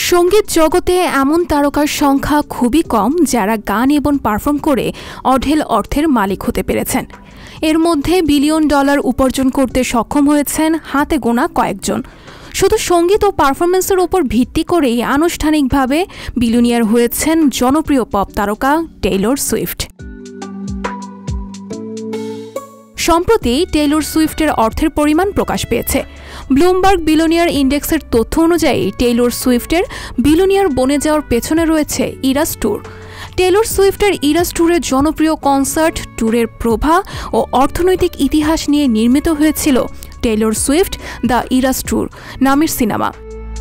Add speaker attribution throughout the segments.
Speaker 1: সঙ্গীত জগতে এমন তারকার সংখ্যা খুবই কম যারা গান এবং পারফর্ম করে অঢেল অর্থের মালিক হতে পেরেছেন। এর মধ্যে বিলিয়ন ডলার উপার্জন করতে সক্ষম হয়েছেন হাতে গোনা কয়েকজন। শুধু সঙ্গীত ও পারফরমেন্সের উপর ভিত্তি করেই আনুষ্ঠানিকভাবে বিলিয়নিয়ার হয়েছেন জনপ্রিয় পপ তারকা টেইলর সুইফট। সম্প্রতি টেইলর সুইফটের অর্থের পরিমাণ প্রকাশ পেয়েছে। ব্লুমবার্গ বিলিয়নিয়ার ইন্ডেক্সের তথ্য অনুযায়ী টেইলর সুইফটের বিলিয়নিয়ার বনে যাওয়ার পেছনে রয়েছে ইরাস ট্যুর। টেইলর সুইফটের ইরাস ট্যুরের জনপ্রিয় কনসার্ট ট্যুরের প্রভা ও অর্থনৈতিক ইতিহাস নিয়ে নির্মিত হয়েছিল Taylor Swift the Eras Tour নামের সিনেমা।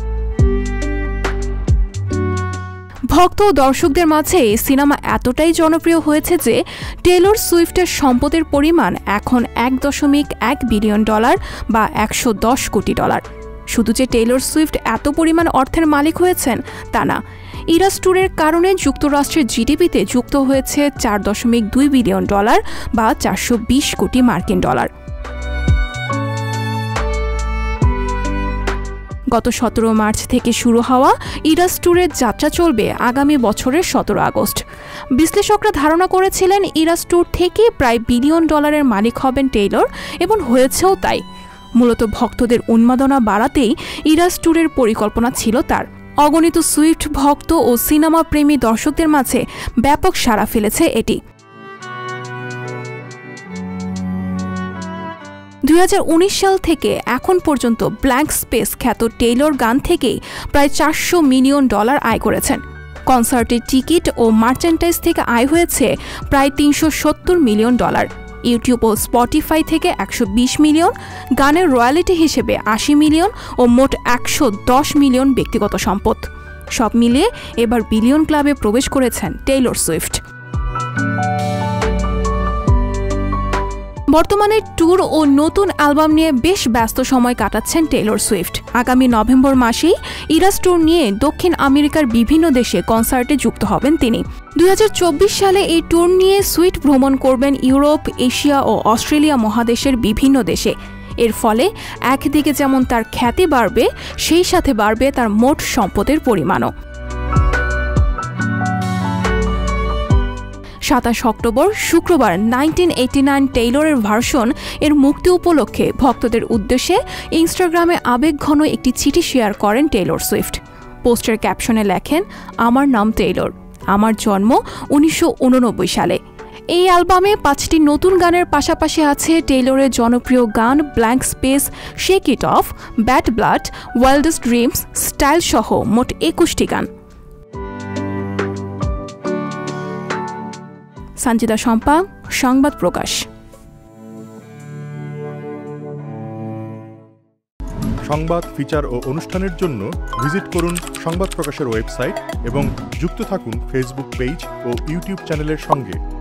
Speaker 1: ভক্ত ও দর্শকদের মাঝে সিনেমা এতটাই জনপ্রিয় হয়েছে যে টেইলর সুইফটের সম্পদের পরিমাণ এখন $1.1 বিলিয়ন বা $110 কোটি। শুধু যে টেইলর সুইফট এত পরিমাণ অর্থের মালিক হয়েছেন তা না, ইরাস ট্যুরের কারণে যুক্তরাষ্ট্রের জিডিপিতে যুক্ত হয়েছে $4.2 বিলিয়ন বা 420 কোটি মার্কিন ডলার। গত 17 মার্চ থেকে শুরু হওয়া ইরাস ট্যুরের যাত্রা চলবে আগামী বছরের 17 আগস্ট। বিশ্লেষকরা ধারণা করেছিলেন ইরাস ট্যুর থেকে প্রায় $1 বিলিয়ন মালিক হবেন টেইলর, এবং হয়েছেও তাই। মূলত ভক্তদের উন্মাদনা বাড়াতেই ইরাস ট্যুরের পরিকল্পনা ছিল তার। অগণিত সুইফট ভক্ত ও সিনেমা প্রেমী দর্শকদের মাঝে ব্যাপক সাড়া ফেলেছে এটি। 2019 সাল থেকে এখন পর্যন্ত ব্ল্যাঙ্ক স্পেস খ্যাত টেইলর গান থেকেই প্রায় $400 মিলিয়ন আয় করেছেন। কনসার্টের টিকিট ও মার্চেন্ডাইজ থেকে আয় হয়েছে প্রায় $370 মিলিয়ন। ইউটিউব ও স্পটিফাই থেকে 120 মিলিয়ন, গানের রয়্যালিটি হিসেবে 80 মিলিয়ন ও মোট 110 মিলিয়ন ব্যক্তিগত সম্পদ। সব মিলিয়ে এবার বিলিয়ন ক্লাবে প্রবেশ করেছেন টেইলর সুইফট। বর্তমানে ট্যুর ও নতুন অ্যালবাম নিয়ে বেশ ব্যস্ত সময় কাটাচ্ছেন টেইলর সুইফট। আগামী নভেম্বর মাসেই ইরাস ট্যুর নিয়ে দক্ষিণ আমেরিকার বিভিন্ন দেশে কনসার্টে যুক্ত হবেন তিনি। 2024 সালে এই ট্যুর নিয়ে সুইফট ভ্রমণ করবেন ইউরোপ, এশিয়া ও অস্ট্রেলিয়া মহাদেশের বিভিন্ন দেশে। এর ফলে একদিকে যেমন তার খ্যাতি বাড়বে, সেই সাথে বাড়বে তার মোট সম্পদের পরিমাণও। 27 অক্টোবর শুক্রবার 1989 টেইলরের ভার্সন এর মুক্তি উপলক্ষে ভক্তদের উদ্দেশ্যে ইনস্টাগ্রামে আবেগঘন একটি চিঠি শেয়ার করেন টেইলর সুইফট। পোস্টের ক্যাপশনে লেখেন, আমার নাম টেইলর, আমার জন্ম 1989 সালে। এই অ্যালবামে 5টি নতুন গানের পাশাপাশি আছে টেইলরের জনপ্রিয় গান Blank Space, Shake It Off, Bad Blood, Wildest Dreams, Style সহ মোট 21টি গান। সঞ্জিতা শম্পা, সংবাদ প্রকাশ।
Speaker 2: সংবাদ, ফিচার ও অনুষ্ঠানের জন্য ভিজিট করুন সংবাদ প্রকাশের ওয়েবসাইট এবং যুক্ত থাকুন ফেসবুক পেজ ও ইউটিউব চ্যানেলের সঙ্গে।